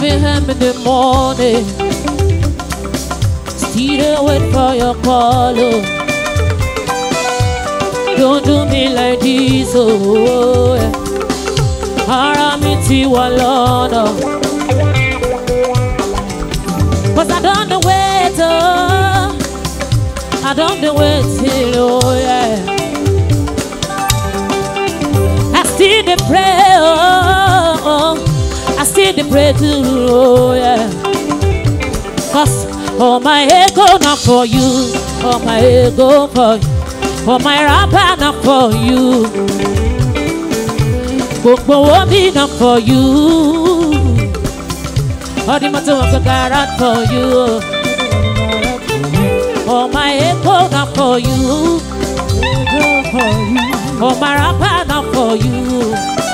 a.m. in the morning, still wait for your call. Oh. Don't do me like this, oh yeah. Haramiti walona, 'cause I don't know wait, oh. I don't know wait till, oh yeah. I still the pray, oh. I still the pray too, oh yeah. 'Cause all my ego not for you, all my ego for you, all my rapper not for you, but me not for you. All the matter of the garage for you, all my ego not for you, all my rapper not for you,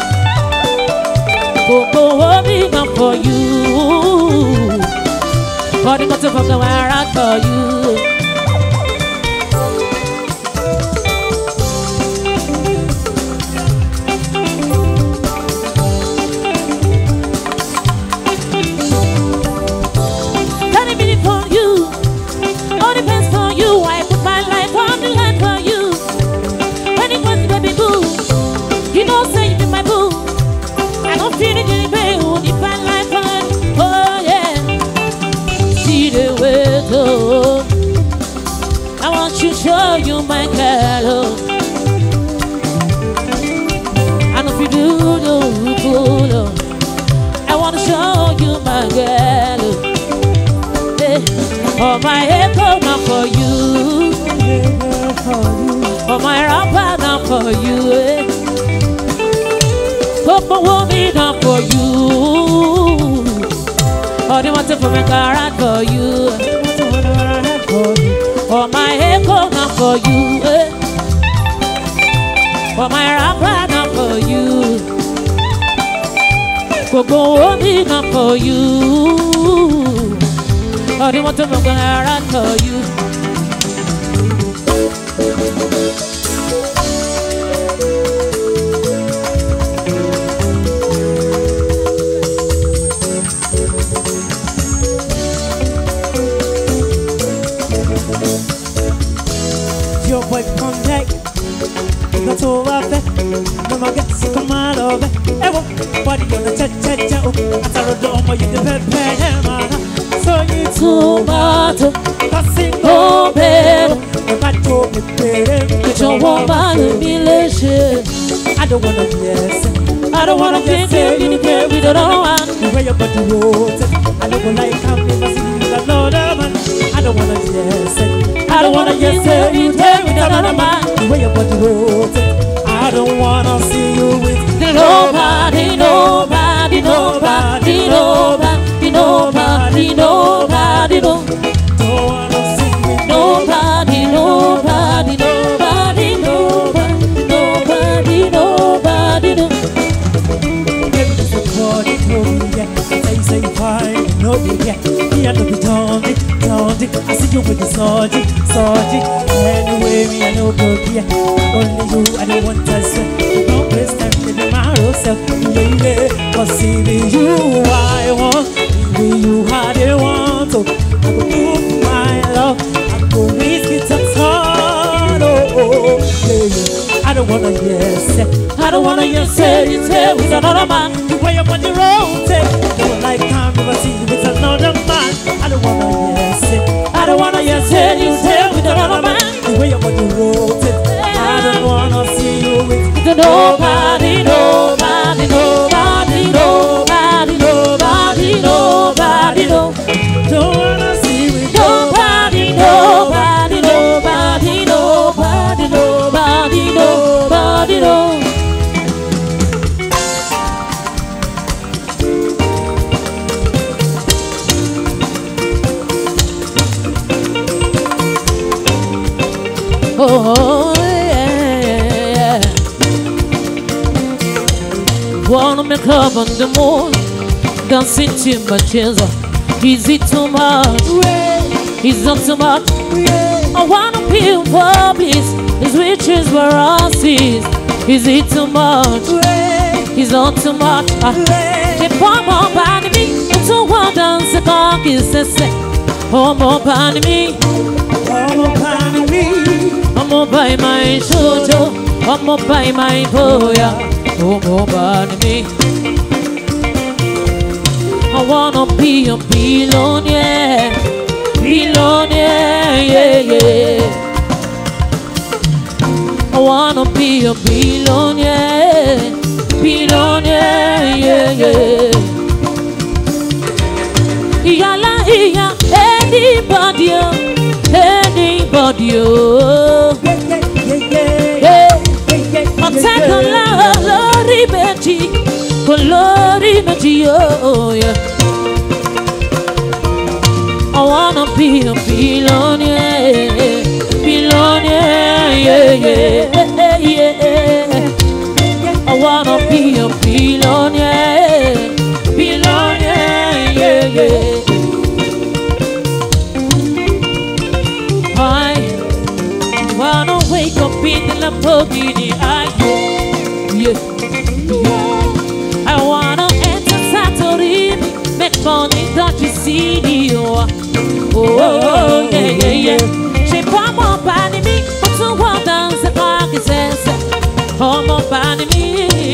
but me not for you. All the matter of the garage for you. I want to show you my color. And if you do the cool, I want to show you my girl. Hey, oh my echo not for you, oh my rapper not for you, hey. Papa won't be not for you. Oh, they want to for my car for you. Oh, my echo not for you, eh. Oh, my rapper not for you. Go me not for you. Oh, they want to for my car for you. Boy contact, got over there. Mama gets sick of my love. Ever, body gonna cha. I tell her don't you the pepper, man. So you tomato, passing over. If I told me, get your woman in relation. I don't wanna guess. I don't wanna get there. We don't know the way your body rolls. I don't like how never seen another man. I don't wanna guess. I don't wanna get there with another man. The way your body rolls, I don't wanna see you with nobody. Don't wanna see with nobody. Maybe just a body, yeah. Say fine, no, yeah. I know be don't it. I see you with the sergeant. Anyway, me I know go here. Only you, I don't want to say. Don't waste time with my self. Yeah. Cause see me you, I want. See you how they want to. I go do my love. I go risk it at all. Oh, yeah. I don't wanna yes. I don't wanna yes. It's here with another man. The way your body rotate. Don't like time never see you with another man. I don't wanna yes. I don't wanna yes. It's here with another man. The way your body rotate. I don't wanna see you with nobody. Don't wanna see you with nobody. Oh yeah. Wanna make love on the moon, dancing to my chairs. Is it too much? Is not too much? I wanna feel for peace. His riches were ours. Is it too much? Is not too much? The form of body, it's kì í ṣẹ̀ṣẹ̀ ọmọ ọba ni mí ọmọ bá ni mí. ọmọ ọba ìmọ̀ ìṣojo ọmọ ọba ìmọ̀ ìbòyà ọmọ ọba ni mí. I wanna be a billionaire, billionaire, yeah, yeah. I wanna be a billionaire, billionaire, yeah, yeah. Yala, iya, anybody, anybody, oh. Yeah. Ọ̀tẹ̀ kan lórí méjì, kò lórí méjì, oh, yeah. I wanna be a billionaire, billionaire, yeah, yeah, yeah. I wanna be a billionaire, billionaire, yeah, yeah. I wanna wake up in the Lamborghini, yeah, yeah. I wanna enter Santorini, make money that you see, oh. Oh, yeah, yeah, yeah. J'ai pas mon panimi, but to walk down the park is oh, mon panimi,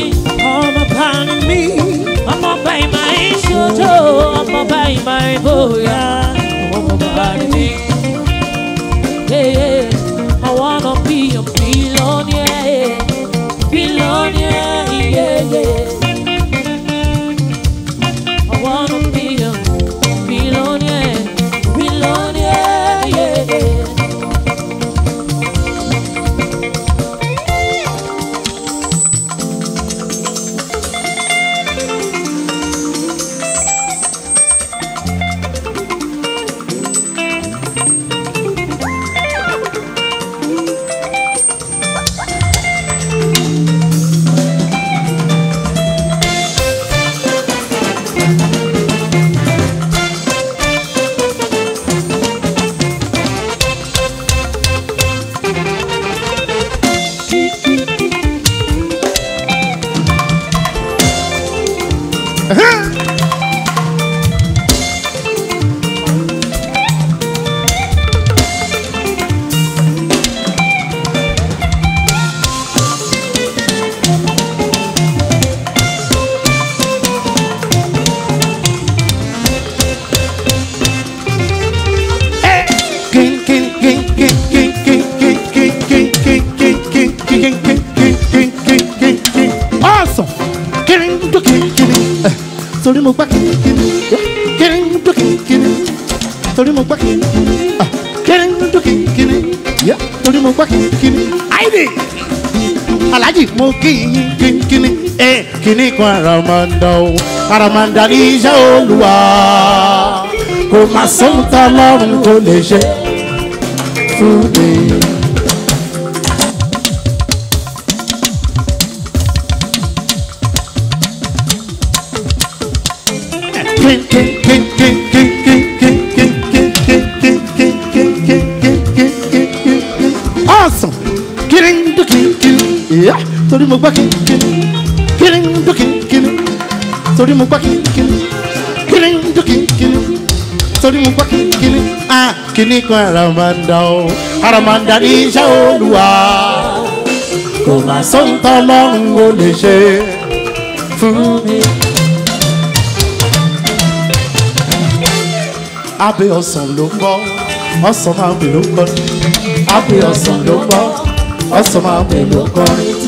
I'm a by my shoto, I'm a by my boy, oh, mon panimi. Yeah, yeah. I wanna be a billionaire, billionaire, yeah, yeah. I wanna be a billionaire. Yeah, yeah. Sorry mo gbá kìnnìkìnnì, kìnnìkìnnì tó kìnnìkìnnì. Sorry mo gbá kìnnìkìnnì, kìnnìkìnnì tó kìnnìkìnnì. Sorry mo gbá kìnnìkìnnì. Àìdè Alhaji mo kìnnìkìnnì, kìnnì kan àràmàǹdà o, àràmàǹdà ní iṣẹ́ Olúwa. Kò má sóhun tá Ọlọ́run kò lè ṣe fún mi. Awesome. Yeah. Sorry mo gbá kìnnìkìnnì. Sorry mo gbá kìnnìkìnnì. Sorry mo gbá kìnnìkìnnì. Kìnnì kan àràmàǹdà o, àràmàǹdà ní iṣẹ́ Olúwa. Kò má sóhun tí Ọlọ́run ò lè ṣe fún mi. Abẹ́ ọsàn ló ń bọ́, ọsàn máa ń bè ló ń kọ́. Abẹ́ ọsàn ló ń bọ́, ọsàn máa ń bè ló ń kọ́.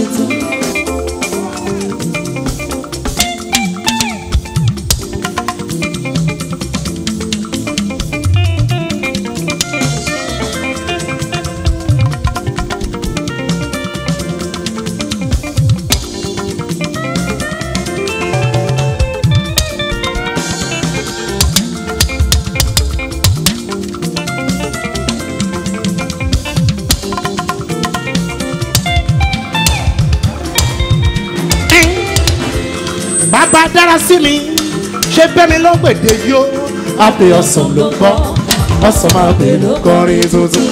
Bàbá dára sí mi, ṣe bẹ́ mi lọ́gbẹ̀dẹ̀ yó. Abẹ́ ọsàn ló ń bọ́, ọsàn máa bẹ̀ ló kọrin tuntun.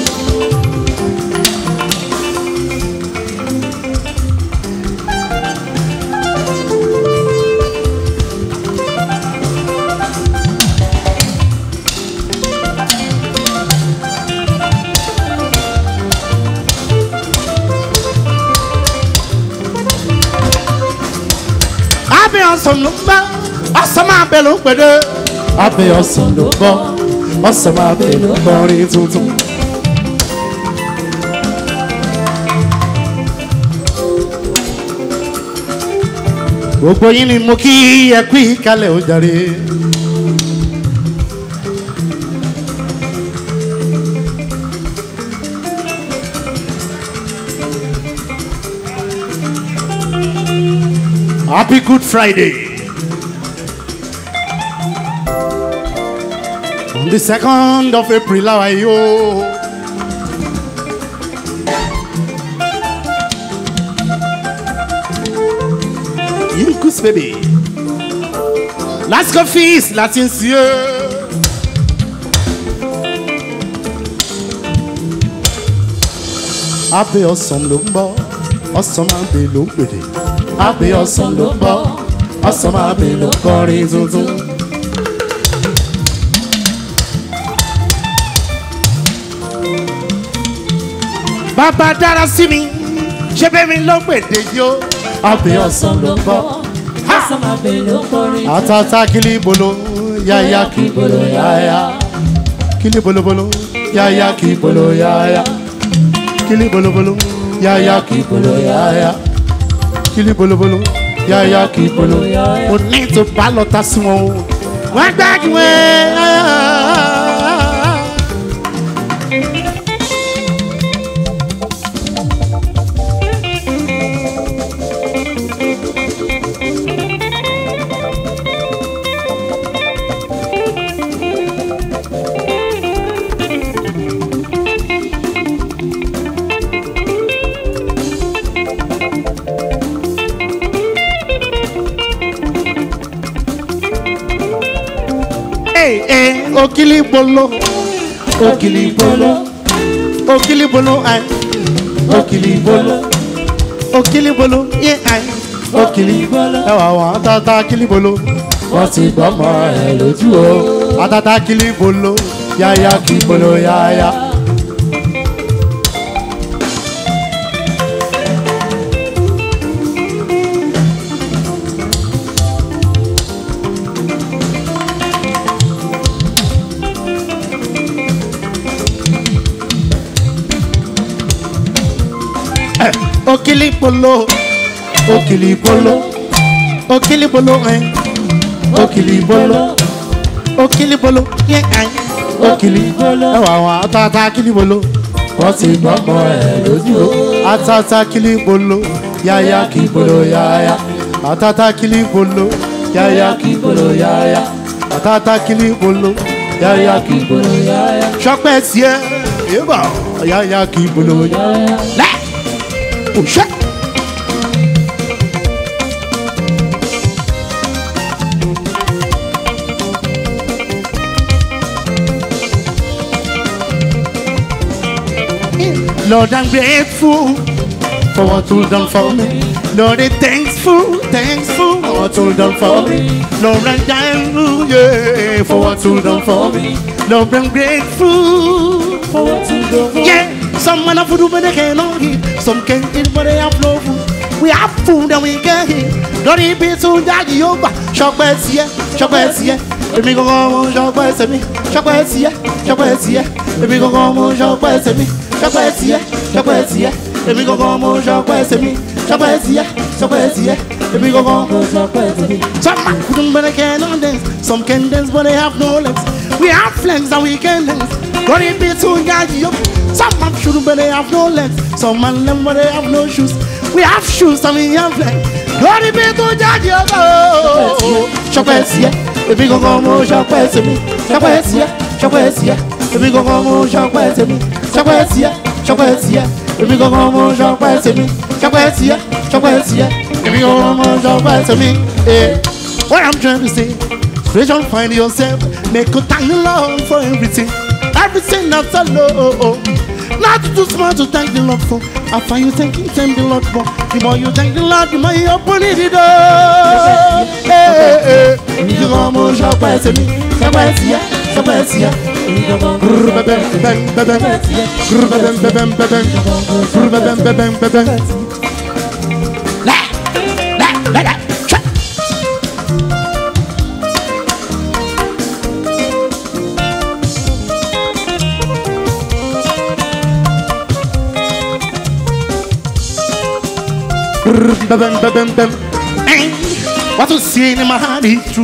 abẹ́ ọ̀sán ló ń bá ọ̀sán máa bẹ̀ ló ń pẹ̀lẹ́ abẹ́ ọ̀sán ló ń bọ̀ ọ̀sán máa bẹ̀ ló ń kọrin tuntun. gbogbo yín ni mo kí ẹ kú ìkàlẹ̀ ó jàre. Happy Good Friday. On the 2nd of April, how are you? Incus baby. Let's go feast, Latin cieux. Happy awesome lumbo, awesome and be lumpy. Abẹ́ ọ̀sán ló ń bọ̀ ọ̀sán máa bẹ̀ ló kọrin tuntun. bàbá dára sí mi ṣé bẹ́ẹ̀ mi ló gbèdé yó. abẹ́ ọ̀sán ló ń bọ̀ ọ̀sán máa bẹ̀ ló kọrin tuntun. àtàtà kìlì bolo yáyá kì bolo yáyá kìlì bolo bolo yáyá kì bolo yáyá kìlì bolo bolo yáyá kì bolo yáyá. Kili bolo bolo, ya ya ki bolo. O ní tó bá lọ ta sí wọn o. Wọ́n gbàgbé. Okili bolo, okili bolo, okili bolo, ay, okili bolo, okili bolo, ye ay, okili bolo. Ẹ wà wọ́n àtàtà kili bolo, wọ́n ti gbọ́mọ ẹ̀ lójú o. Àtàtà kili bolo, yáyá kí bolo yáyá. Okili bolo, okili bolo, okili bolo, eh, okili bolo, okili bolo, yeah, eh, okili bolo. Ẹ wà wọ́n àtàtà kili bolo, wọ́n ti gbọ́mọ ẹ̀ lójú o. Àtàtà kili bolo, yáyá kí bolo yáyá. Àtàtà kili bolo, yáyá kí bolo yáyá. Àtàtà kili bolo, yáyá kí bolo yáyá. Ṣọpẹ́ tiẹ̀, yébà, yáyá kí bolo yáyá. Lẹ́. Oh shit! Lord, I'm grateful for what you've done for me. Lord, I'm thankful for what you've done for me. Lord, I'm thankful, yeah, for what you've done for me. Lord, I'm grateful for what you've done for me. Yeah. Some man have food but they cannot eat. Some can't eat but they have no food. We have food and we can eat. Don't eat pizza and daddy yoga. Chocolate here, Let me go on, chocolate me. Chocolate here, Let me go on, chocolate me. Chocolate here, Let me go on, chocolate me. Chocolate here, Let me go on, chocolate me. Some man couldn't but they cannot dance. Some can dance but they have no legs. We have flanks and we can dance. Don't eat pizza and daddy yoga. Some man shoot but they have no legs. Some man them but they have no shoes. We have shoes and we have legs. Glory be to Daddy oh. Chocolate here, if we go home, chocolate me. Chocolate here, if we go home, chocolate me. Chocolate here, if we go home, chocolate me. Chocolate here, if we go home, chocolate me. What I'm trying to say, spiritual find yourself, make a thank the Lord for everything. Everything that's alone. Not too smart to thank the Lord for. I find you thank the Lord for. The more you thank the Lord, the more you open the door. You go more shop by me. What you see in my heart is true.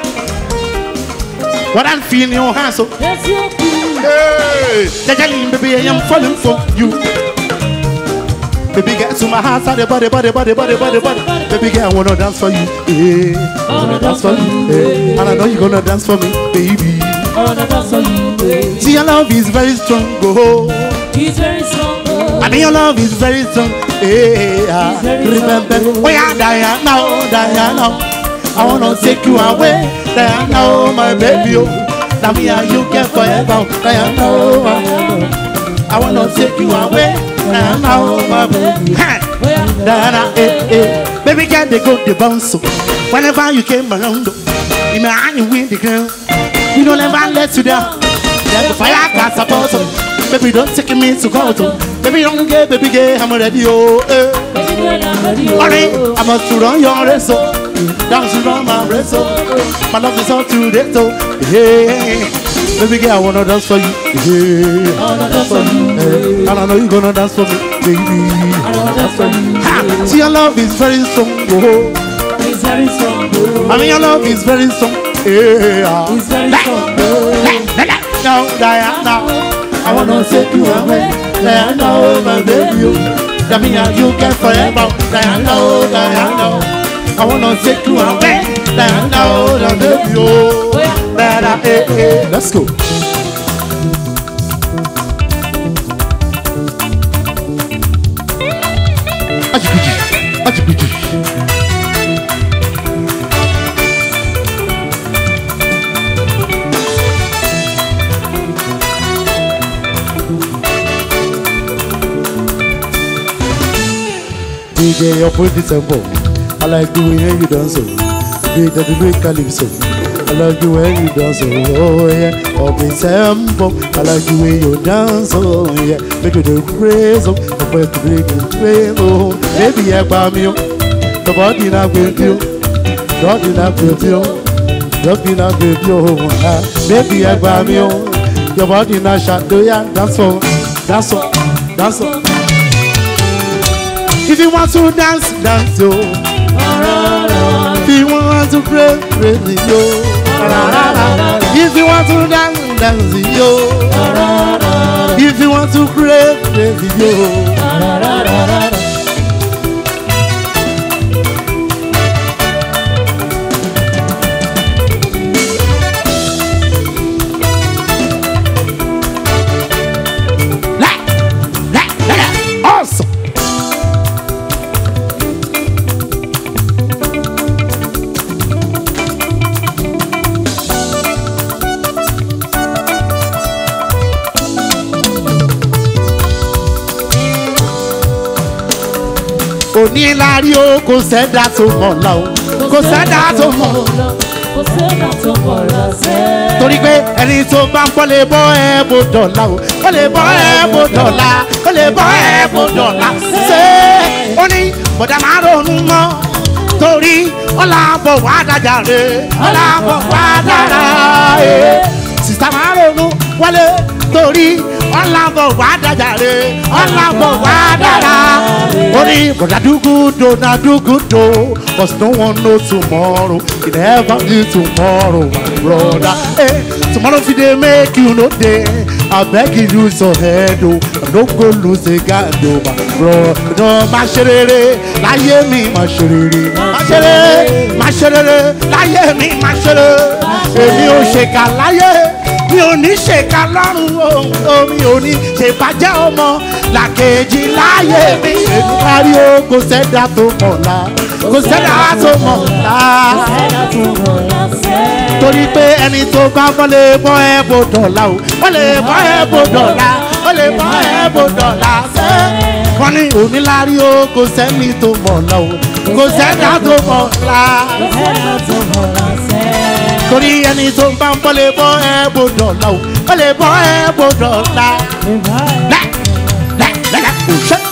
What I'm feeling in your heart, so Yes, you do. hey, baby, I am falling for you. Baby, get to my heart, body. Baby, girl, I wanna dance for you. Yeah, I wanna dance for you. Yeah. And I know you're gonna dance for me, baby. I wanna dance for you, baby. See, your love is very strong, oh. He's very strong, oh. I mean, your love is very strong. Yeah, remember, oh yeah, Diana. I wanna take you away, Diana, oh, my baby. Oh, now me and you get forever, Diana. Oh, I wanna take you away, Diana, oh, my baby. Diana, baby, girl, they go the bounce. Whenever you came around, in my hand you win the girl. You don't ever let you down. There's the fire can support you. Baby, don't take me to court. Baby, don't get, baby, get, I'm ready, oh. Baby girl, I'm ready, oh. Alright, I must to run your race, oh. Dance to run my race, oh. My love is all to date, oh. Yeah. Baby girl, I wanna dance for you. Yeah. I wanna dance for you, baby. And I know you're gonna dance for me, baby. I wanna dance for you, Ha! See, your love is very strong, oh. He's very strong, oh. I mean, your love is very strong. Yeah. He's very strong, oh. Now, Diana, I wanna take you away. Diana, oh, my baby. That means you get forever. Diana, oh, Diana. I wanna take you away. Diana, oh, my baby. Oh, Diana, let's go. DJ, you put the tempo. I like the way you dance, so. Beat the great calypso. I like the way you dance, oh yeah. Up the tempo. I like the way you dance, oh yeah. Make you do praise, oh. I put the break and praise, oh. Baby, I buy me, the body not with you. Body not with you. Body not with you, baby, I buy me, your body not shot, do ya? Dance for, dance for, dance for. If you want to dance, dance, yo. If you want to pray, pray, yo. If you want to dance, dance, yo. If you want to pray, pray, yo. Awesome. Onílárí o kò sẹ́dá tó mọ̀ la o kò sẹ́dá tó mọ̀ kò sẹ́dá tó mọ̀ la sẹ́. torí pé ẹni tó bá ń bọ́ lè bọ́ ẹ bó dọ̀la o ó lè bọ́ ẹ bó dọ̀la ó lè bọ́ ẹ bó dọ̀la ṣé ó ní bọ̀dá máa ronú mọ́ torí ọ̀là bọ̀ wá dájà rè ọ̀là bọ̀ wá dára ẹ̀ sísá máa ronú wọlé torí ọ̀là bọ̀ wá dájà rè ọ̀là bọ̀ wá dára. Only but I do good, don't I do good, though. Cause no one knows tomorrow. You never do tomorrow, my brother. Hey, tomorrow if they make you no day, I beg you use your head, oh. No go lose a guy, oh, my bro. No, my sherere, lie me, my sherere. My sherere, lie me, my sherere. Èmi ò ṣèkà láyé, mi ò ní ṣèkà lọ́run, oh, mi ò ní ṣèbàjẹ́ ọmọ làkejì láyé mi. Èmi parí o, kò sẹ́dá tó mọ̀ la, kò sẹ́dá tó mọ̀ la. Torí pé ẹni tó bá bọ́ lè bọ́ ẹ bó dọ̀la o, ó lè bọ́ ẹ bó dọ̀la, ó lè bọ́ ẹ bó dọ̀la sẹ́. Wọ́n ní onílárí o, kò sẹ́ni tó mọ̀ la o, kò sẹ́dá tó mọ̀ la. Torí ẹni tó bá ń bọ́ lè bọ́ ẹ bó dọ̀la o, ó lè bọ́ ẹ bó dọ̀la. Òṣè.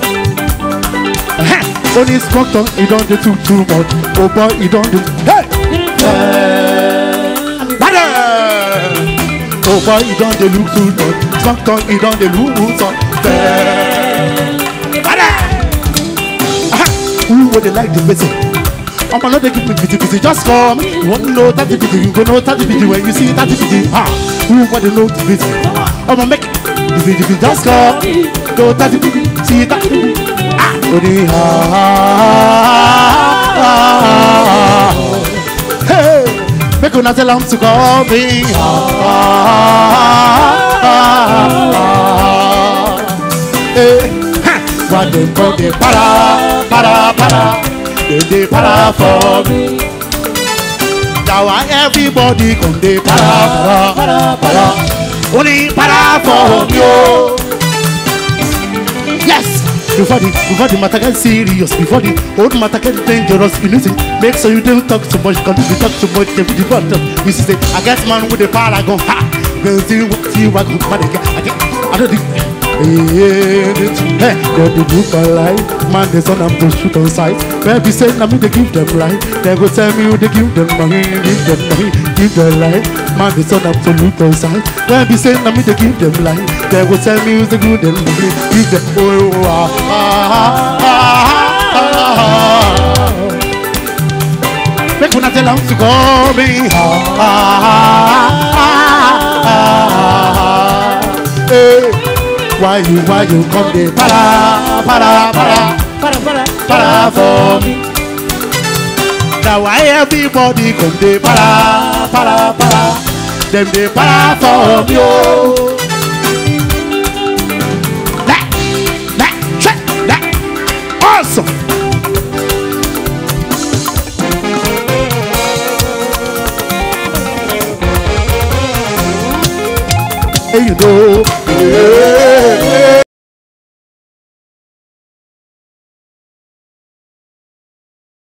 Only smoke talk, he don't do too much. Oh boy, he don't do. Hey! Oh boy, you don't look too good. Strong tongue, you don't look so who would they like to visit? I'm not give me pity, just for me. You want to know 30 pity, you go know 30 pity when you see 30 pity. Who want to know the visit? I'm gonna make the video just for me. Know 30 pity, see that. Hey, make una tell them to call me. Why they call me para? They para for me. Now everybody come they para. Only para for you. Yes. Before the matter get serious, before the old matter get dangerous, you need to make sure you don't talk too much. Because if you talk too much, they will depart. You see, I get man with the paragon. Ha! Girl, see what good man I don't think. Hey, God, the group of life. Man, the son I'm to shoot on sight. Baby say, now me they give them life. They go tell me they give them money, give them life. Man, the son I'm to loot on sight. Baby say, now me they give them life. They go tell me the good and money, give them Make una tell them to call me. Hey. Why you come there? Para for me. Now why everybody come there? Para. Them they para for me. That. Awesome. Hey, you know.